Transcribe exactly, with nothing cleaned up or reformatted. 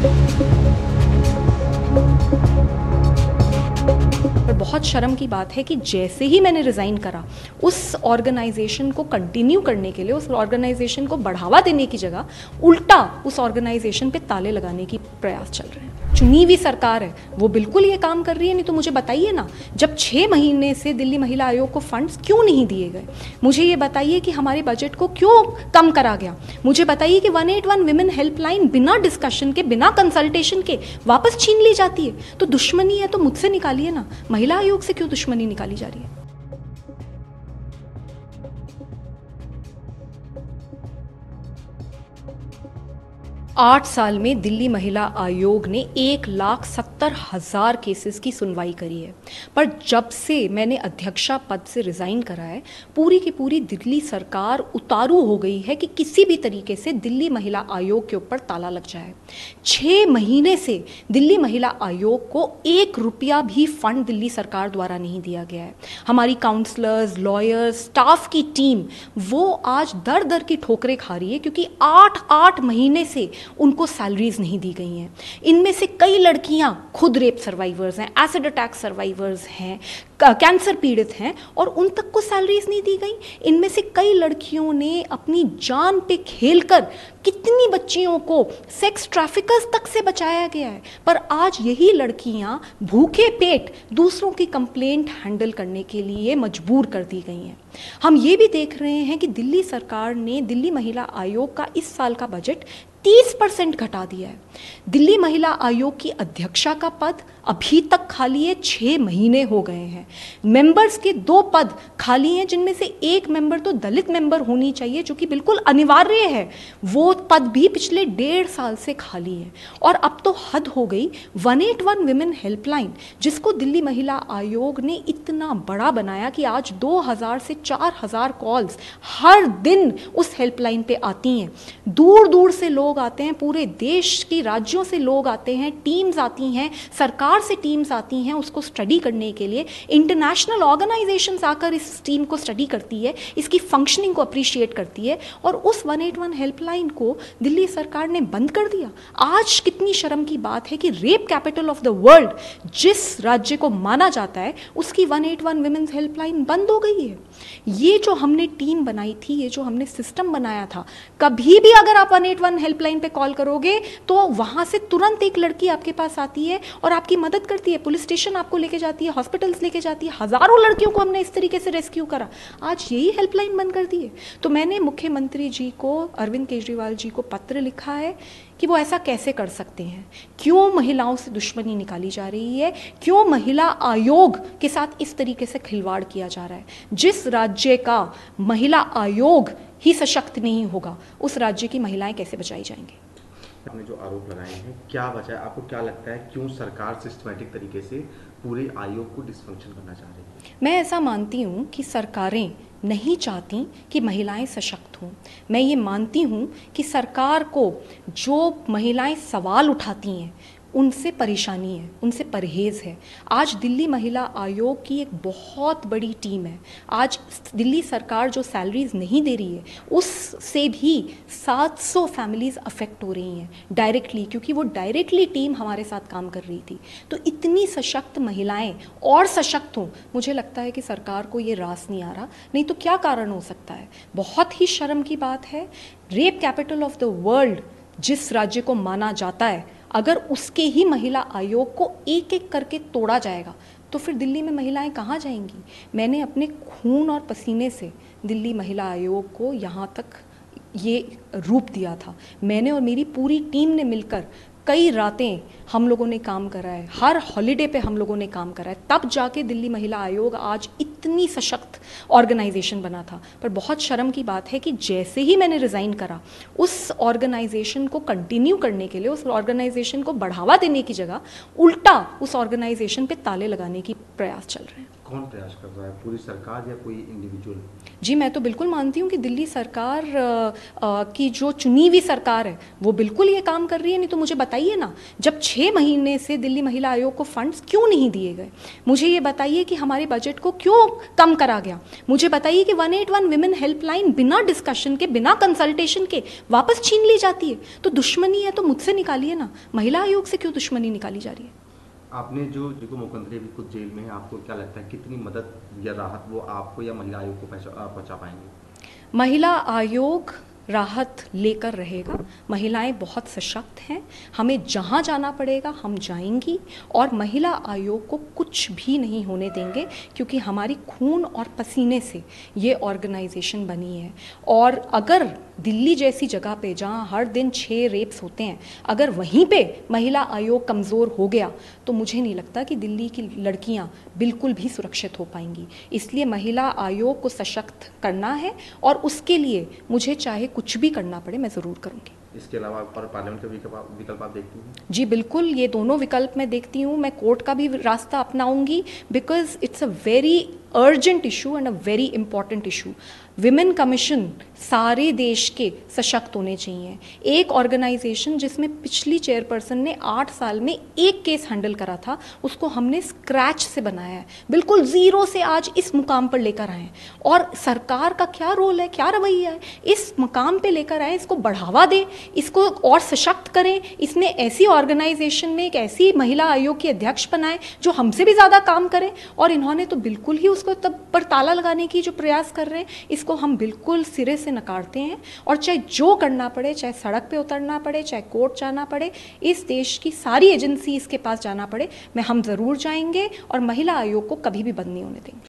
पर बहुत शर्म की बात है कि जैसे ही मैंने रिज़ाइन करा, उस ऑर्गेनाइजेशन को कंटिन्यू करने के लिए, उस ऑर्गेनाइजेशन को बढ़ावा देने की जगह उल्टा उस ऑर्गेनाइजेशन पे ताले लगाने की प्रयास चल रहे हैं। चुनी हुई सरकार है, वो बिल्कुल ये काम कर रही है। नहीं तो मुझे बताइए ना, जब छः महीने से दिल्ली महिला आयोग को फंड्स क्यों नहीं दिए गए? मुझे ये बताइए कि हमारे बजट को क्यों कम करा गया? मुझे बताइए कि one eight one women helpline बिना डिस्कशन के, बिना कंसल्टेशन के वापस छीन ली जाती है। तो दुश्मनी है तो मुझसे निकालिए ना, महिला आयोग से क्यों दुश्मनी निकाली जा रही है? आठ साल में दिल्ली महिला आयोग ने एक लाख सत्तर हजार केसेस की सुनवाई करी है, पर जब से मैंने अध्यक्षा पद से रिज़ाइन करा है, पूरी की पूरी दिल्ली सरकार उतारू हो गई है कि किसी भी तरीके से दिल्ली महिला आयोग के ऊपर ताला लग जाए। छः महीने से दिल्ली महिला आयोग को एक रुपया भी फंड दिल्ली सरकार द्वारा नहीं दिया गया है। हमारी काउंसलर्स, लॉयर्स, स्टाफ की टीम वो आज दर दर की ठोकरें खा रही है, क्योंकि आठ आठ महीने से उनको सैलरीज नहीं दी गई हैं। इनमें से कई लड़कियां खुद रेप सर्वाइवर्स हैं, एसिड अटैक सर्वाइवर्स हैं, कैंसर पीड़ित हैं, और उन तक को सैलरीज नहीं दी गई। इनमें से कई लड़कियों ने अपनी जान पे खेलकर कितनी बच्चियों को सेक्स ट्रैफिकर्स तक से बचाया गया है, पर आज यही लड़कियां भूखे पेट दूसरों की कंप्लेंट हैंडल करने के लिए मजबूर कर दी गई हैं। हम ये भी देख रहे हैं कि दिल्ली सरकार ने दिल्ली महिला आयोग का इस साल का बजट तीस परसेंट घटा दिया है। दिल्ली महिला आयोग की अध्यक्षा का पद अभी तक खाली है, छः महीने हो गए हैं। मेंबर्स के दो पद खाली हैं, जिनमें से एक मेंबर तो दलित मेंबर होनी चाहिए, जो कि बिल्कुल अनिवार्य है। वो पद भी पिछले डेढ़ साल से खाली है। और अब तो हद हो गई, one eight one women helpline, जिसको दिल्ली महिला आयोग ने इतना बड़ा बनाया कि आज दो हज़ार से चार हज़ार कॉल्स हर दिन उस हेल्पलाइन पे आती हैं। दूर दूर से लोग आते हैं, पूरे देश के राज्यों से लोग आते हैं, टीम्स आती हैं, सरकार से टीम्स आती हैं उसको स्टडी करने के लिए। इंटरनेशनल ऑर्गेनाइजेशंस आकर इस टीम को स्टडी करती है, इसकी फंक्शनिंग को अप्रिशिएट करती है, और उस वन एट वन हेल्पलाइन को दिल्ली सरकार ने बंद कर दिया। आज कितनी शर्म की बात है कि rape capital of the world जिस राज्य को माना जाता है, उसकी one eight one women's helpline बंद हो गई है। ये जो हमने टीम बनाई थी, ये जो हमने सिस्टम बनाया था, कभी भी अगर आप वन एट वन हेल्पलाइन पे कॉल करोगे तो वहां से तुरंत एक लड़की आपके पास आती है और आपकी मदद करती है। पुलिस स्टेशन आपको लेके जाती है, हॉस्पिटल्स लेके जाती है। हजारों लड़कियों को हमने इस तरीके से रेस्क्यू करा। आज यही हेल्पलाइन बंद कर दी है। तो मैंने मुख्यमंत्री जी को, अरविंद केजरीवाल जी को पत्र लिखा है कि वो ऐसा कैसे कर सकते हैं, क्यों महिलाओं से दुश्मनी निकाली जा रही है, क्यों महिला आयोग के साथ इस तरीके से खिलवाड़ किया जा रहा है। जिस राज्य का महिला आयोग ही सशक्त नहीं होगा, उस राज्य की महिलाएं कैसे बचाई जाएंगी? आपने जो आरोप लगाए हैं, क्या वजह, आपको क्या लगता है क्यों सरकार सिस्टमैटिक तरीके से पूरे आयोग को डिसफंक्शन करना चाह रही है? मैं ऐसा मानती हूँ कि सरकारें नहीं चाहती कि महिलाएं सशक्त हों। मैं ये मानती हूँ कि सरकार को जो महिलाएं सवाल उठाती हैं उनसे परेशानी है, उनसे परहेज़ है। आज दिल्ली महिला आयोग की एक बहुत बड़ी टीम है। आज दिल्ली सरकार जो सैलरीज नहीं दे रही है, उससे भी सात सौ फैमिलीज़ अफेक्ट हो रही हैं डायरेक्टली, क्योंकि वो डायरेक्टली टीम हमारे साथ काम कर रही थी। तो इतनी सशक्त महिलाएं और सशक्त हों, मुझे लगता है कि सरकार को ये रास नहीं आ रहा। नहीं तो क्या कारण हो सकता है? बहुत ही शर्म की बात है, rape capital of the world जिस राज्य को माना जाता है, अगर उसके ही महिला आयोग को एक एक करके तोड़ा जाएगा तो फिर दिल्ली में महिलाएं कहाँ जाएंगी? मैंने अपने खून और पसीने से दिल्ली महिला आयोग को यहाँ तक ये रूप दिया था। मैंने और मेरी पूरी टीम ने मिलकर कई रातें हम लोगों ने काम करा है, हर हॉलीडे पे हम लोगों ने काम करा है, तब जाके दिल्ली महिला आयोग आज इतनी सशक्त ऑर्गेनाइजेशन बना था। पर बहुत शर्म की बात है कि जैसे ही मैंने रिज़ाइन करा, उस ऑर्गेनाइजेशन को कंटिन्यू करने के लिए, उस ऑर्गेनाइजेशन को बढ़ावा देने की जगह उल्टा उस ऑर्गेनाइजेशन पे ताले लगाने की प्रयास चल रहे हैं। कौन प्रयास कर रहा है, पूरी सरकार या कोई इंडिविजुअल? जी, मैं तो बिल्कुल मानती हूँ कि दिल्ली सरकार आ, आ, की जो चुनी हुई सरकार है वो बिल्कुल ये काम कर रही है। नहीं तो मुझे बताइए ना, जब छः महीने से दिल्ली महिला आयोग को फंड्स क्यों नहीं दिए गए? मुझे ये बताइए कि हमारे बजट को क्यों कम करा गया? मुझे बताइए कि one eight one women helpline बिना डिस्कशन के, बिना कंसल्टेशन के वापस छीन ली जाती है। तो दुश्मनी है तो मुझसे निकालिए ना, महिला आयोग से क्यों दुश्मनी निकाली जा रही है? आपने जो जो मुख्यमंत्री अभी खुद जेल में है, आपको क्या लगता है कितनी मदद या राहत वो आपको या महिला आयोग को पहुंचा पाएंगे? महिला आयोग राहत लेकर रहेगा। महिलाएं बहुत सशक्त हैं, हमें जहां जाना पड़ेगा हम जाएंगी, और महिला आयोग को कुछ भी नहीं होने देंगे, क्योंकि हमारी खून और पसीने से ये ऑर्गेनाइजेशन बनी है। और अगर दिल्ली जैसी जगह पे जहां हर दिन छः रेप्स होते हैं, अगर वहीं पे महिला आयोग कमज़ोर हो गया तो मुझे नहीं लगता कि दिल्ली की लड़कियां बिल्कुल भी सुरक्षित हो पाएंगी। इसलिए महिला आयोग को सशक्त करना है, और उसके लिए मुझे चाहे कुछ भी करना पड़े मैं ज़रूर करूँगी। इसके अलावा और पार्लियामेंट का विकल्प विकल्प आप देखती हैं? जी बिल्कुल, ये दोनों विकल्प मैं देखती हूँ। मैं कोर्ट का भी रास्ता अपनाऊंगी, because it's a very urgent issue and a very important issue. Women commission सारे देश के सशक्त होने चाहिए। एक ऑर्गेनाइजेशन जिसमें पिछली चेयरपर्सन ने आठ साल में एक केस हैंडल करा था, उसको हमने स्क्रैच से बनाया है, बिल्कुल ज़ीरो से आज इस मुकाम पर लेकर आए हैं। और सरकार का क्या रोल है, क्या रवैया है, इस मुकाम पे लेकर आए, इसको बढ़ावा दें, इसको और सशक्त करें। इसने ऐसी ऑर्गेनाइजेशन में एक ऐसी महिला आयोग की अध्यक्ष बनाए जो हमसे भी ज़्यादा काम करे, और इन्होंने तो बिल्कुल ही उसको तब पर ताला लगाने की जो प्रयास कर रहे हैं, इसको हम बिल्कुल सिरे से नकारते हैं। और चाहे जो करना पड़े, चाहे सड़क पे उतरना पड़े, चाहे कोर्ट जाना पड़े, इस देश की सारी एजेंसी इसके पास जाना पड़े, मैं हम ज़रूर जाएंगे, और महिला आयोग को कभी भी बंद नहीं होने देंगे।